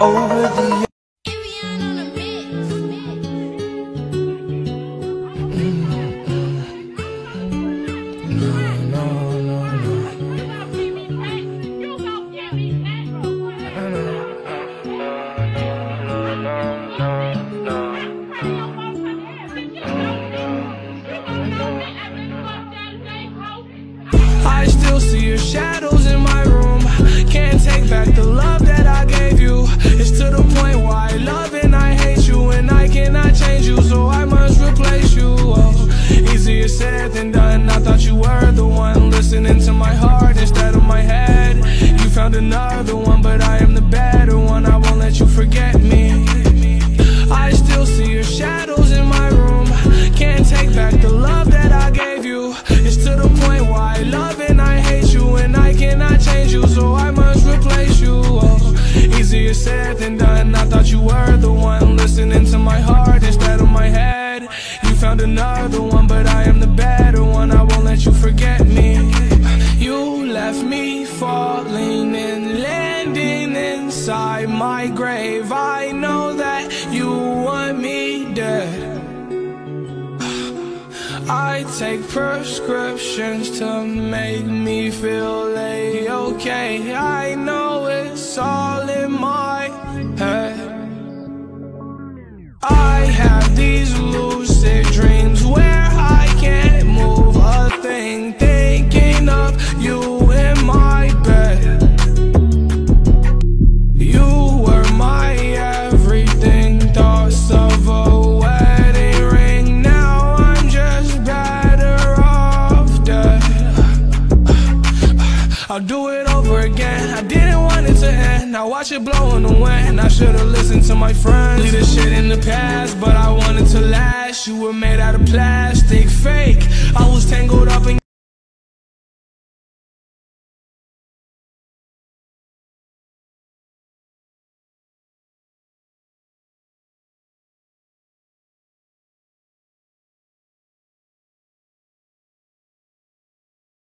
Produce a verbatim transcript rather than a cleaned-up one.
over the I still see your shadows in my room. Can't take back the love that I gave you. It's to the point where I love and I hate you, and I cannot change you, so I must replace you. Oh, easier said than done. I thought you were the one listening to my heart instead of my head. You found another one, but I am the better one. I won't let you forget me. I still see your shadows in my room. Can't take back the love that I gave you. It's to the point where I love and I hate you, and I cannot change you, so I must replace you. Oh, easier said than done. I thought you were the one listening to my heart instead of my head. You found another one, but I am the better one. I won't let you forget me. You left me falling and landing inside my grave. I know that you want me dead. I take prescriptions to make me feel A-okay. I know it's all in my head. I have these lucid dreams where I can't move a thing, thinking of you in my bed. You were my everything, thoughts of a wedding ring. Now I'm just better off dead. I'll do it over again. I didn't want it to end. Now watch it blow in the wind. I should've listened to my friends. Leave this shit in the past, but I wanted to last. You were made